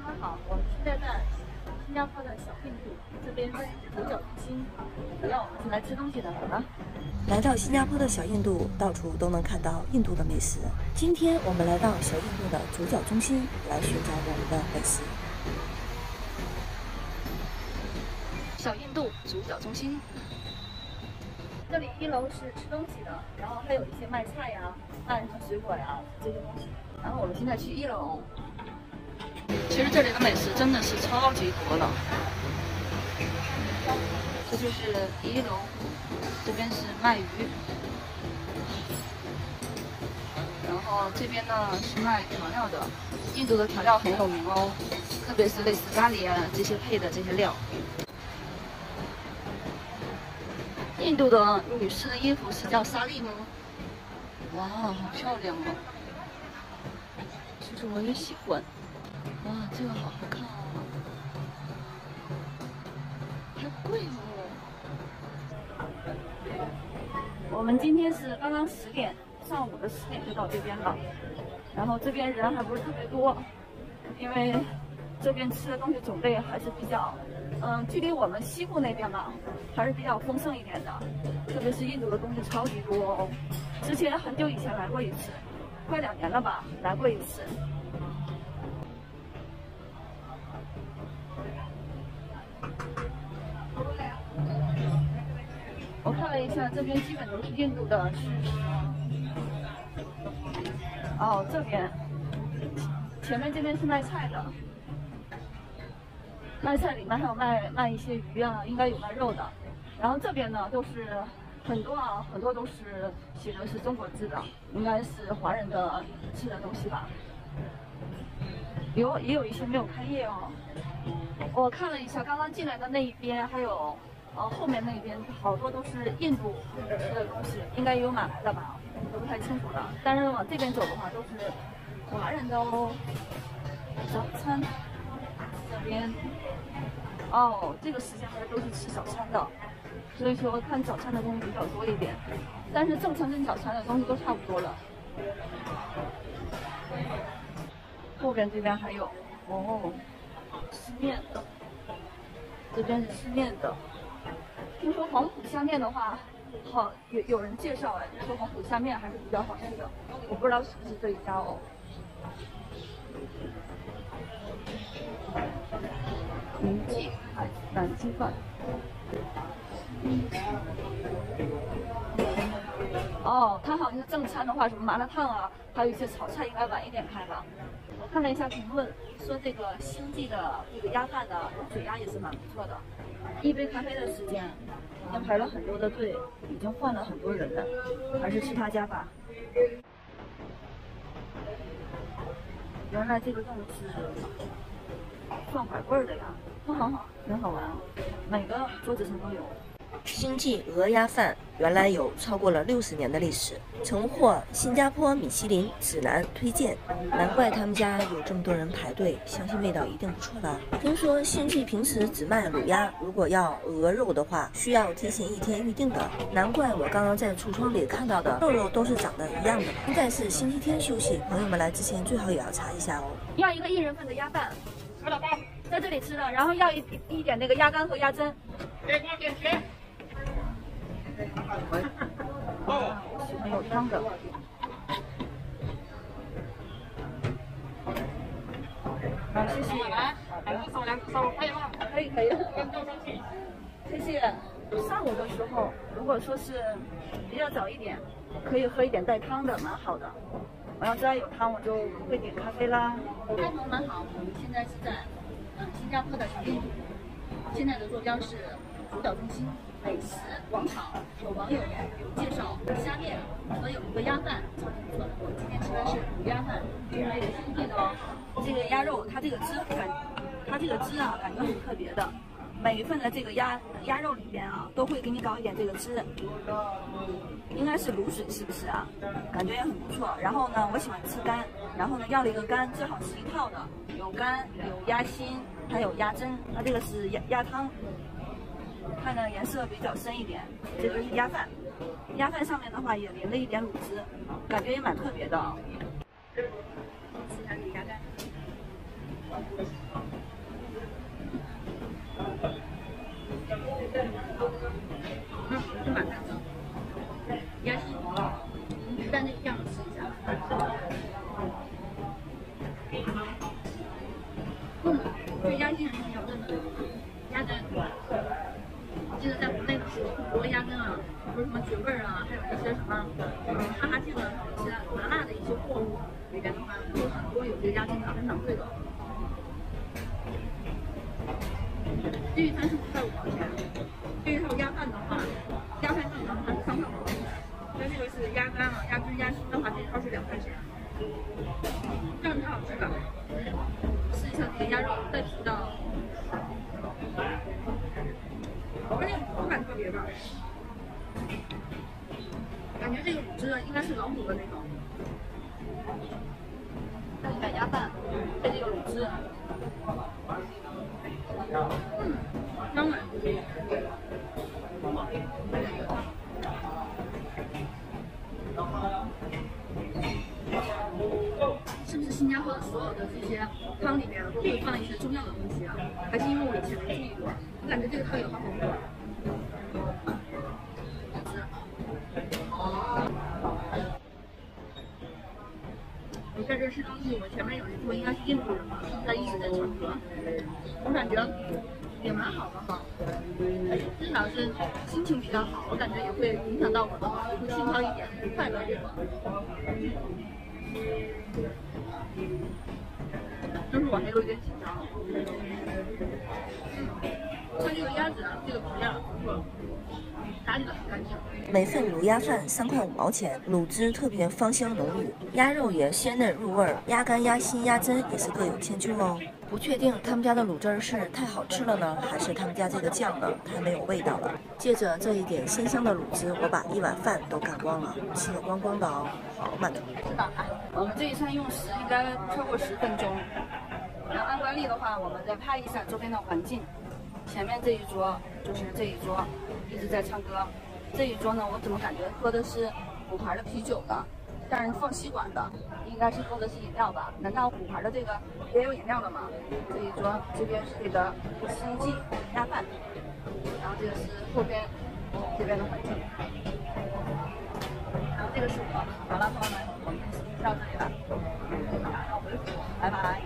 们好，我们现在在新加坡的小印度，这边是主角中心，主要我们是来吃东西的，好了。 来到新加坡的小印度，到处都能看到印度的美食。今天我们来到小印度的主角中心，来寻找我们的美食。 小印度主角中心，这里1楼是吃东西的，然后还有一些卖菜呀、卖什么水果呀这些东西。然后我们现在去1楼。其实这里的美食真的是超级多的。这就是1楼，这边是卖鱼，然后这边呢是卖调料的。印度的调料很有名哦，特别是类似咖喱啊这些配的这些料。印度的女士的衣服是叫纱丽吗？哇，好漂亮哦！其实我也喜欢。哇，这个好好看啊！好贵哦。我们今天是刚刚10点，上午的10点就到这边了，然后这边人还不是特别多，因为这边吃的东西种类还是比较，距离我们西部那边嘛，还是比较丰盛一点的，特别是印度的东西超级多哦。之前很久以前来过一次，快2年了吧，来过一次。我看了一下，这边基本都是印度的吃食。哦，这边前面这边是卖菜的，卖菜里面还有卖一些鱼啊，应该有卖肉的。然后这边呢都是很多都是写的是中国字的，应该是华人的吃的东西吧。也有一些没有开业哦。我看了一下，刚刚进来的那一边还有。后面那边好多都是印度吃的东西，应该也有马来的吧，都不太清楚了。但是往这边走的话，都是华人的哦。早餐这边，哦，这个时间还都是吃早餐的，所以说看早餐的东西比较多一点。但是正餐跟早餐的东西都差不多了。后边这边还有吃面的，这边是吃面的。听说黄埔虾面的话，有人介绍哎，说黄埔虾面还是比较好吃的，我不知道是不是这一家哦。宁记南京饭。哦，它好像是正餐的话，什么麻辣烫啊，还有一些炒菜应该晚一点开吧。我看了一下评论，说这个星记的这个鸭饭的卤水鸭也是蛮不错的。一杯咖啡的时间，已经排了很多的队，已经换了很多人了，还是吃他家吧。原来这个洞是放拐棍的呀，很好，很好玩啊，每个桌子上都有。 星记鹅鸭饭原来有超过了60年的历史，曾获新加坡米其林指南推荐，难怪他们家有这么多人排队，相信味道一定不错了。听说星记平时只卖卤鸭，如果要鹅肉的话，需要提前1天预定的。难怪我刚刚在橱窗里看到的肉都是长得一样的。现在是星期天休息，朋友们来之前最好也要查一下哦。 要一个1人份的鸭饭，在这里吃的，然后要一点那个鸭肝和鸭胗。点钱。哦，我喜欢有汤的。好，谢谢。可以。谢谢。上午的时候，如果说是比较早一点，可以喝一点带汤的，蛮好的。我要知道有汤，我就不会点咖啡啦。开蒙蛮好，我们现在是在新加坡的小印度，现在的坐标是主角中心美食广场。有网友有介绍虾面和有一个鸭饭，超级不错的。我们今天吃的是卤鸭饭，因为有新地的哦。这个鸭肉，它这个汁啊，感觉很特别的。每一份的这个鸭肉里边啊，都会给你搞一点这个汁，应该是卤水是不是啊？感觉也很不错。然后呢，我喜欢吃肝，然后呢要了一个肝，最好是一套的，有肝有鸭心，还有鸭胗。它这个是鸭汤，看着颜色比较深一点。这个是鸭饭，鸭饭上面的话也淋了一点卤汁，感觉也蛮特别的。吃它的鸭肝。 就是鸭筋还是比较嫩的，鸭胗。我记得在国内的时候，很多鸭胗啊，比如什么绝味啊，还有一些什么哈哈镜啊，一些麻辣的一些货物里边的话，会很多有这个鸭胗的，很掌柜的。这一餐是5块5毛钱，这一套鸭饭的话，鸭饭正常它是3块5毛钱，但这个是鸭肝啊、鸭胗、鸭心的话，这一套是2块钱，这样才好吃吧？试一下这个鸭肉带皮的，而且口感特别棒，感觉这个卤汁应该是老卤的那种。看一下鸭饭配这个卤汁。香哎！是不是新加坡的所有的这些汤里面都会放一些中药的东西啊？还是因为我以前没注意过？我感觉这个汤有好红的。我在这吃东西，我前面有一桌应该是印度人吧，他一直在唱歌，我感觉也蛮好的哈，至少是心情比较好，我感觉也会影响到我的话，会轻飘一点，快乐一点。就是我还有一点紧张。像这个鸭子啊，这个皮啊，不错，打理的很干净。 每份卤鸭饭3块5毛钱，卤汁特别芳香浓郁，鸭肉也鲜嫩入味，鸭肝、鸭心、鸭胗也是各有千秋哦。不确定他们家的卤汁是太好吃了呢，还是他们家这个酱呢太没有味道了。借着这一点鲜香的卤汁，我把1碗饭都干光了，吃得光光的哦，好满足。 是的，我们这一餐用时应该超过10分钟。然后按惯例的话，我们再拍一下周边的环境。前面这一桌就是这一桌一直在唱歌，这一桌呢，我怎么感觉喝的是虎牌的啤酒的，但是放吸管的，应该是喝的是饮料吧？难道虎牌的这个也有饮料的吗？这一桌这边是这个星记鸭饭，然后这个是后边这边的环境，然后这个是我。好了，朋友们，我们这期到这里了，打道回府，拜拜。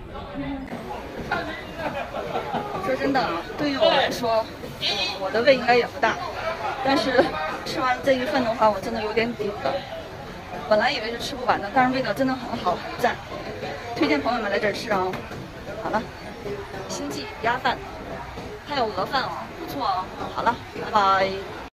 说真的，对于我来说，我的胃应该也不大，但是吃完这一份的话，我真的有点顶了。本来以为是吃不完的，但是味道真的很好，很赞，推荐朋友们来这儿吃哦。好了，星记鸭饭，还有鹅饭哦，不错哦。好了，拜拜。